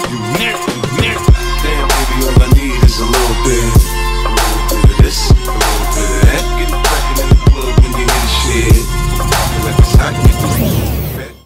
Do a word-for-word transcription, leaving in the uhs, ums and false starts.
you near, near. Damn, baby, all I need is a little bit.